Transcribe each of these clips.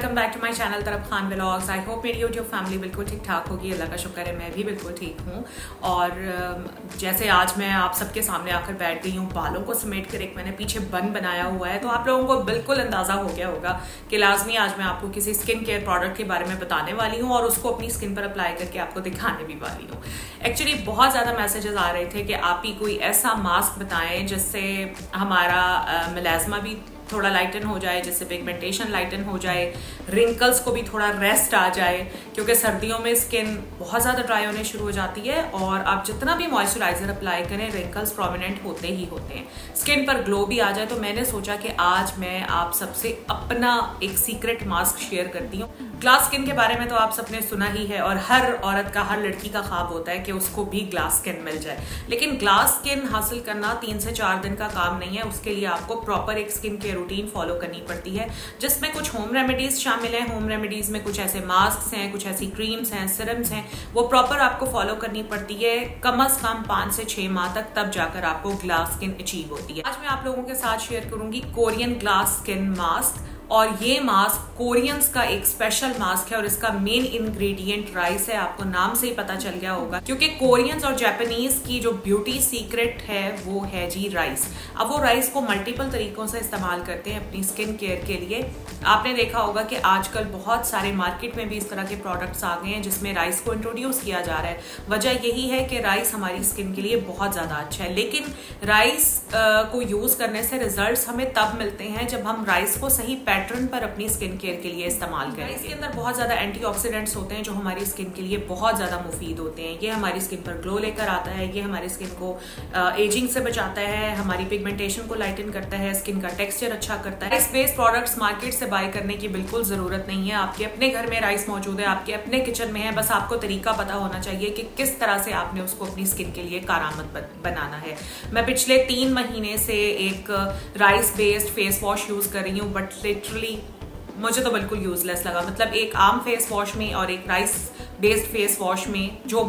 Welcome back to my channel तरफ Khan vlogs. I hope मेरी YouTube family बिल्कुल ठीक ठाक होगी। अल्लाह का शुक्र है मैं भी बिल्कुल ठीक हूँ। और जैसे आज मैं आप सबके सामने आकर बैठ गई हूँ, बालों को समेट कर एक मैंने पीछे बन बनाया हुआ है, तो आप लोगों को बिल्कुल अंदाजा हो गया होगा कि लाजमी आज मैं आपको किसी स्किन केयर प्रोडक्ट के बारे में बताने वाली हूँ और उसको अपनी स्किन पर अप्लाई करके आपको दिखाने भी वाली हूँ। एक्चुअली बहुत ज़्यादा मैसेजेस आ रहे थे कि आप ही कोई ऐसा मास्क बताएं जिससे हमारा मिलाजमा भी थोड़ा लाइटन हो जाए, जिससे पिगमेंटेशन लाइटन हो जाए, रिंकल्स को भी थोड़ा रेस्ट आ जाए, क्योंकि सर्दियों में स्किन बहुत ज़्यादा ड्राई होने शुरू हो जाती है और आप जितना भी मॉइस्चराइजर अप्लाई करें रिंकल्स प्रोमिनेंट होते ही होते हैं, स्किन पर ग्लो भी आ जाए। तो मैंने सोचा कि आज मैं आप सबसे अपना एक सीक्रेट मास्क शेयर करती हूँ। ग्लास स्किन के बारे में तो आप सबने सुना ही है और हर औरत का, हर लड़की का ख्वाब होता है कि उसको भी ग्लास स्किन मिल जाए, लेकिन ग्लास स्किन हासिल करना 3 से 4 दिन का काम नहीं है। उसके लिए आपको प्रॉपर एक स्किन केयर रूटीन फॉलो करनी पड़ती है, जिसमें कुछ होम रेमेडीज शामिल हैं। होम रेमेडीज में कुछ ऐसे मास्क हैं, कुछ ऐसी क्रीम्स हैं, सिरम्स हैं, वो प्रॉपर आपको फॉलो करनी पड़ती है कम से कम 5 से 6 माह तक, तब जाकर आपको ग्लास स्किन अचीव होती है। आज मैं आप लोगों के साथ शेयर करूंगी कोरियन ग्लास स्किन मास्क, और ये मास्क कोरियंस का एक स्पेशल मास्क है और इसका मेन इंग्रेडिएंट राइस है। आपको नाम से ही पता चल गया होगा, क्योंकि कोरियंस और जापानीज की जो ब्यूटी सीक्रेट है वो है जी राइस। अब वो राइस को मल्टीपल तरीकों से इस्तेमाल करते हैं अपनी स्किन केयर के लिए। आपने देखा होगा कि आजकल बहुत सारे मार्केट में भी इस तरह के प्रोडक्ट्स आ गए हैं जिसमें राइस को इंट्रोड्यूस किया जा रहा है। वजह यही है कि राइस हमारी स्किन के लिए बहुत ज्यादा अच्छा है, लेकिन राइस को यूज करने से रिजल्ट्स हमें तब मिलते हैं जब हम राइस को सही पैटर्न पर अपनी स्किन केयर के लिए इस्तेमाल करें। इसके अंदर बहुत ज्यादा एंटीऑक्सीडेंट्स होते हैं जो हमारी स्किन के लिए बहुत ज्यादा मुफीद होते हैं। ये हमारी स्किन पर ग्लो लेकर आता है, ये हमारी स्किन को एजिंग से बचाता है, हमारी पिगमेंटेशन को लाइटन करता है, स्किन का टेक्सचर अच्छा करता है। राइस बेस्ड प्रोडक्ट्स मार्केट से बाय करने की बिल्कुल जरूरत नहीं है। आपके अपने घर में राइस मौजूद है, आपके अपने किचन में है, बस आपको तरीका पता होना चाहिए कि किस तरह से आपने उसको अपनी स्किन के लिए कारआमद बनाना है। मैं पिछले 3 महीने से एक rice based face wash use कर रही हूँ, बट लिटरली मुझे तो बिल्कुल यूजलेस लगा। मतलब एक आम फेस वॉश में और एक राइस बेस्ड फेस वॉश में जो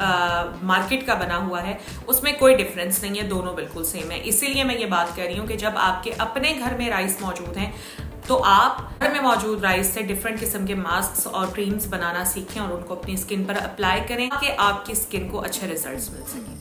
मार्केट का बना हुआ है उसमें कोई डिफरेंस नहीं है, दोनों बिल्कुल सेम है। इसीलिए मैं ये बात कर रही हूँ कि जब आपके अपने घर में राइस मौजूद हैं तो आप घर में मौजूद राइस से डिफरेंट किस्म के मास्क और क्रीम्स बनाना सीखें और उनको अपनी स्किन पर अप्लाई करें ताकि आपकी स्किन को अच्छे रिजल्ट्स मिल सकें।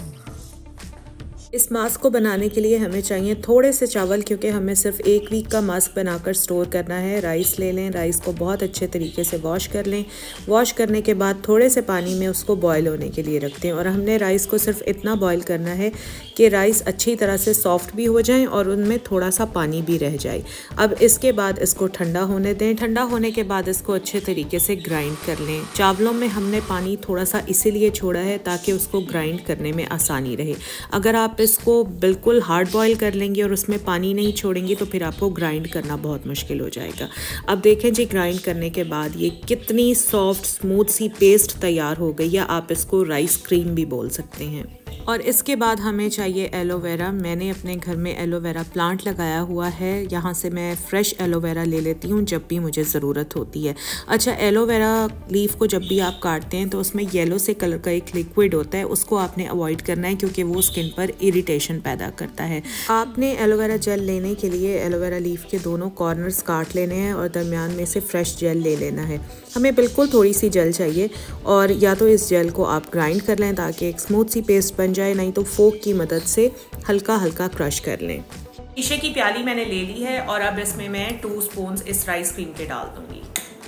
इस मास्क को बनाने के लिए हमें चाहिए थोड़े से चावल, क्योंकि हमें सिर्फ 1 वीक का मास्क बनाकर स्टोर करना है। राइस ले लें, राइस को बहुत अच्छे तरीके से वॉश कर लें। वॉश करने के बाद थोड़े से पानी में उसको बॉयल होने के लिए रख दें, और हमने राइस को सिर्फ इतना बॉयल करना है कि राइस अच्छी तरह से सॉफ्ट भी हो जाएं और उनमें थोड़ा सा पानी भी रह जाए। अब इसके बाद इसको ठंडा होने दें। ठंडा होने के बाद इसको अच्छे तरीके से ग्राइंड कर लें। चावलों में हमने पानी थोड़ा सा इसीलिए छोड़ा है ताकि उसको ग्राइंड करने में आसानी रहे। अगर आप इसको बिल्कुल हार्ड बॉयल कर लेंगे और उसमें पानी नहीं छोड़ेंगे तो फिर आपको ग्राइंड करना बहुत मुश्किल हो जाएगा। अब देखें जी, ग्राइंड करने के बाद ये कितनी सॉफ्ट स्मूथ सी पेस्ट तैयार हो गई, या आप इसको राइस क्रीम भी बोल सकते हैं। और इसके बाद हमें चाहिए एलोवेरा। मैंने अपने घर में एलोवेरा प्लांट लगाया हुआ है, यहाँ से मैं फ्रेश एलोवेरा ले लेती हूँ जब भी मुझे ज़रूरत होती है। अच्छा, एलोवेरा लीफ को जब भी आप काटते हैं तो उसमें येलो से कलर का एक लिक्विड होता है, उसको आपने अवॉइड करना है क्योंकि वो स्किन पर इरिटेशन पैदा करता है। आपने एलोवेरा जेल लेने के लिए एलोवेरा लीफ के दोनों कॉर्नर्स काट लेने हैं और दरमियान में से फ्रेश जेल ले लेना है। हमें बिल्कुल थोड़ी सी जेल चाहिए, और या तो इस जेल को आप ग्राइंड कर लें ताकि एक स्मूथ सी पेस्ट बन जाए, नहीं तो फोक की मदद से हल्का हल्का क्रश कर लें। शीशे की प्याली मैंने ले ली है और अब इसमें मैं 2 स्पून इस राइस क्रीम के डाल दूंगी।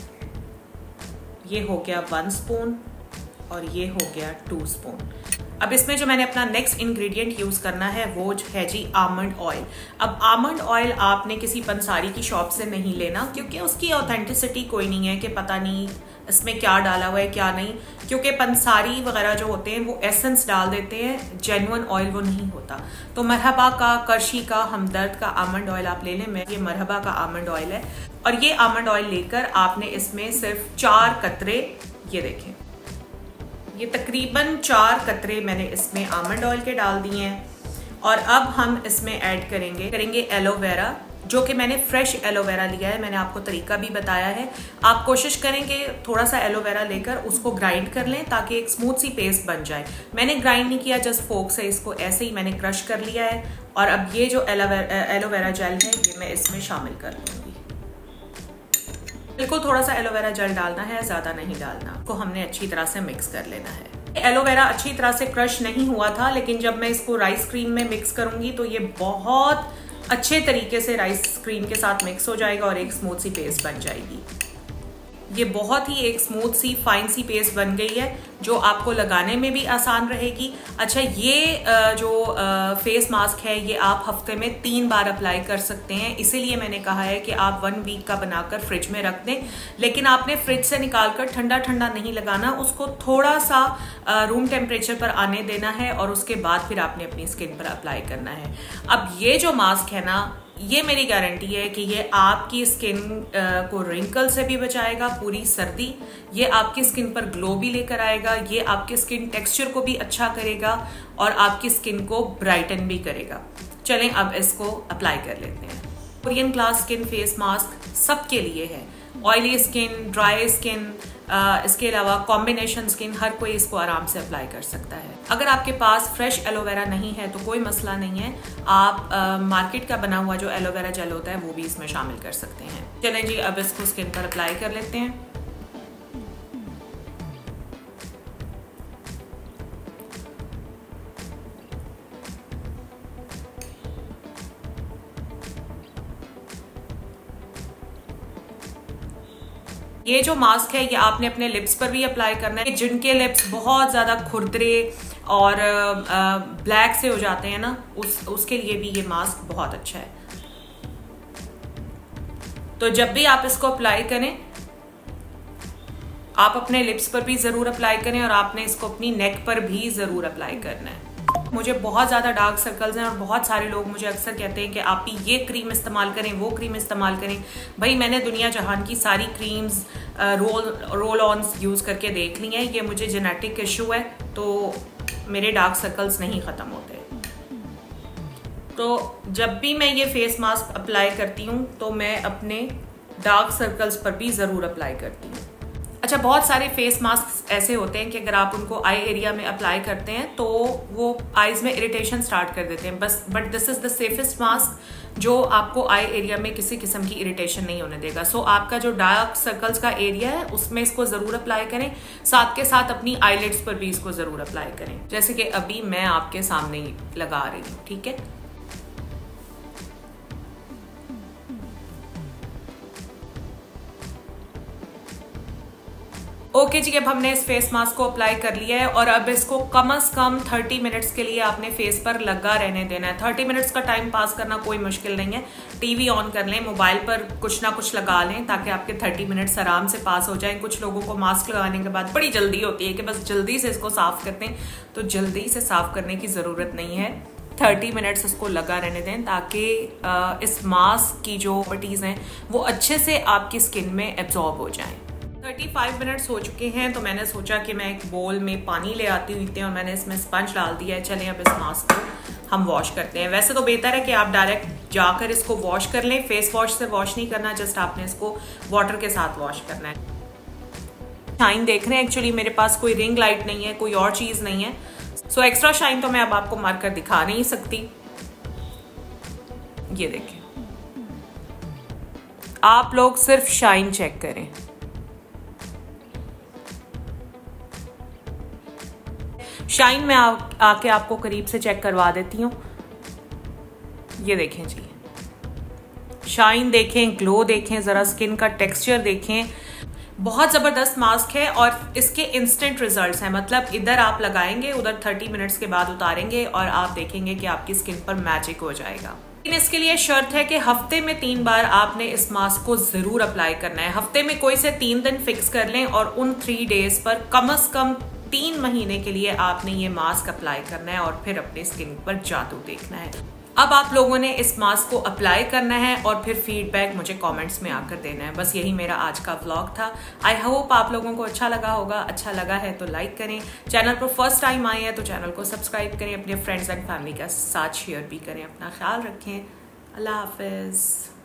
ये हो गया 1 स्पून और ये हो गया 2 स्पून। अब इसमें जो मैंने अपना नेक्स्ट इंग्रेडिएंट यूज करना है वो है जी आमंड ऑयल। अब आमंड ऑयल आपने किसी पंसारी की शॉप से नहीं लेना, क्योंकि उसकी ऑथेंटिसिटी कोई नहीं है कि पता नहीं इसमें क्या डाला हुआ है क्या नहीं, क्योंकि पंसारी वगैरह जो होते हैं वो एसेंस डाल देते हैं, जेन्युइन ऑयल वो नहीं होता। तो मरहबा का, करशी का, हमदर्द का आमंड ऑयल आप ले लें। मैं ये मरहबा का आमंड ऑयल है, और ये आमंड ऑयल लेकर आपने इसमें सिर्फ 4 कतरे, ये देखें, ये तकरीबन 4 कतरे मैंने इसमें आमंड ऑयल के डाल दिए हैं। और अब हम इसमें ऐड करेंगे एलोवेरा, जो कि मैंने फ्रेश एलोवेरा लिया है। मैंने आपको तरीका भी बताया है। आप कोशिश करें कि थोड़ा सा एलोवेरा लेकर उसको ग्राइंड कर लें ताकि एक स्मूथ सी पेस्ट बन जाए। मैंने ग्राइंड नहीं किया, जस्ट फोक से इसको ऐसे ही मैंने क्रश कर लिया है। और अब ये जो एलोवेरा जेल है ये मैं इसमें शामिल कर लूँगी। बिल्कुल थोड़ा सा एलोवेरा जेल डालना है, ज्यादा नहीं डालना। को हमने अच्छी तरह से मिक्स कर लेना है। एलोवेरा अच्छी तरह से क्रश नहीं हुआ था, लेकिन जब मैं इसको राइस क्रीम में मिक्स करूंगी तो ये बहुत अच्छे तरीके से राइस क्रीम के साथ मिक्स हो जाएगा और एक स्मूथ सी पेस्ट बन जाएगी। ये बहुत ही एक स्मूथ सी फाइन सी पेस्ट बन गई है जो आपको लगाने में भी आसान रहेगी। अच्छा, ये जो फेस मास्क है ये आप हफ्ते में 3 बार अप्लाई कर सकते हैं, इसीलिए मैंने कहा है कि आप 1 वीक का बनाकर फ्रिज में रख दें। लेकिन आपने फ्रिज से निकालकर ठंडा ठंडा नहीं लगाना, उसको थोड़ा सा रूम टेम्परेचर पर आने देना है और उसके बाद फिर आपने अपनी स्किन पर अप्लाई करना है। अब ये जो मास्क है ना, ये मेरी गारंटी है कि ये आपकी स्किन को रिंकल से भी बचाएगा पूरी सर्दी, ये आपकी स्किन पर ग्लो भी लेकर आएगा, ये आपके स्किन टेक्सचर को भी अच्छा करेगा और आपकी स्किन को ब्राइटन भी करेगा। चलें अब इसको अप्लाई कर लेते हैं। Korean glass skin face mask सबके लिए है, ऑयली स्किन, ड्राई स्किन, इसके अलावा कॉम्बिनेशन स्किन, हर कोई इसको आराम से अप्लाई कर सकता है। अगर आपके पास फ्रेश एलोवेरा नहीं है तो कोई मसला नहीं है, आप मार्केट का बना हुआ जो एलोवेरा जेल होता है वो भी इसमें शामिल कर सकते हैं। चलें जी, अब इसको स्किन पर अप्लाई कर लेते हैं। ये जो मास्क है ये आपने अपने लिप्स पर भी अप्लाई करना है। जिनके लिप्स बहुत ज्यादा खुरदरे और ब्लैक से हो जाते हैं ना, उसके लिए भी ये मास्क बहुत अच्छा है। तो जब भी आप इसको अप्लाई करें, आप अपने लिप्स पर भी जरूर अप्लाई करें और आपने इसको अपनी नेक पर भी जरूर अप्लाई करना है। मुझे बहुत ज़्यादा डार्क सर्कल्स हैं और बहुत सारे लोग मुझे अक्सर कहते हैं कि आप ये क्रीम इस्तेमाल करें, वो क्रीम इस्तेमाल करें। भाई, मैंने दुनिया जहान की सारी क्रीम्स रोल ऑन्स यूज़ करके देख ली हैं। ये मुझे जेनेटिक इशू है, तो मेरे डार्क सर्कल्स नहीं ख़त्म होते। तो जब भी मैं ये फेस मास्क अप्लाई करती हूँ तो मैं अपने डार्क सर्कल्स पर भी ज़रूर अप्लाई करती हूँ। अच्छा, बहुत सारे फेस मास्क ऐसे होते हैं कि अगर आप उनको आई एरिया में अप्लाई करते हैं तो वो आईज में इरिटेशन स्टार्ट कर देते हैं, but this is the safest mask जो आपको आई एरिया में किसी किस्म की इरिटेशन नहीं होने देगा। सो आपका जो डार्क सर्कल्स का एरिया है उसमें इसको जरूर अप्लाई करें, साथ के साथ अपनी आईलिड्स पर भी इसको जरूर अप्लाई करें, जैसे कि अभी मैं आपके सामने ही लगा रही हूँ। ठीक है, ओके जी, अब हमने इस फेस मास्क को अप्लाई कर लिया है और अब इसको कम से कम 30 मिनट्स के लिए आपने फेस पर लगा रहने देना है। 30 मिनट्स का टाइम पास करना कोई मुश्किल नहीं है। टीवी ऑन कर लें, मोबाइल पर कुछ ना कुछ लगा लें ताकि आपके 30 मिनट्स आराम से पास हो जाएं। कुछ लोगों को मास्क लगाने के बाद बड़ी जल्दी होती है कि बस जल्दी से इसको साफ करते हैं, तो जल्दी से साफ करने की ज़रूरत नहीं है। 30 मिनट्स इसको लगा रहने दें ताकि इस मास्क की जो प्रॉपर्टीज़ हैं वो अच्छे से आपकी स्किन में एब्जॉर्ब हो जाएं। 35 मिनट्स हो चुके हैं, तो मैंने सोचा कि मैं एक बोल में पानी ले आती हुई थी और मैंने इसमें स्पंज डाल दिया है। चलें अब इस मास्क को हम वॉश करते हैं। वैसे तो बेहतर है कि आप डायरेक्ट जाकर इसको वॉश कर लें, फेस वॉश से वॉश नहीं करना, जस्ट आपने इसको वाटर के साथ वॉश करना है। शाइन देख रहे हैं, एक्चुअली मेरे पास कोई रिंग लाइट नहीं है, कोई और चीज़ नहीं है, सो एक्स्ट्रा शाइन तो मैं अब आपको मारकर दिखा नहीं सकती। ये देखें, आप लोग सिर्फ शाइन चेक करें। शाइन में आके आपको करीब से चेक करवा देती हूँ। ये देखें जी, शाइन देखें, ग्लो देखें, जरा स्किन का टेक्सचर देखें। बहुत ज़बरदस्त मास्क है और इसके इंस्टेंट रिजल्ट्स हैं, मतलब इधर आप लगाएंगे, उधर 30 मिनट्स के बाद उतारेंगे और आप देखेंगे कि आपकी स्किन पर मैजिक हो जाएगा। लेकिन इसके लिए शर्त है कि हफ्ते में 3 बार आपने इस मास्क को जरूर अप्लाई करना है। हफ्ते में कोई से 3 दिन फिक्स कर लें और उन 3 डेज पर कम से कम 3 महीने के लिए आपने ये मास्क अप्लाई करना है और फिर अपनी स्किन पर जादू देखना है। अब आप लोगों ने इस मास्क को अप्लाई करना है और फिर फीडबैक मुझे कमेंट्स में आकर देना है। बस यही मेरा आज का व्लॉग था। आई होप आप लोगों को अच्छा लगा होगा। अच्छा लगा है तो लाइक करें, चैनल पर फर्स्ट टाइम आए हैं तो चैनल को सब्सक्राइब करें, अपने फ्रेंड्स एंड फैमिली के साथ शेयर भी करें। अपना ख्याल रखें। अल्लाह हाफिज़।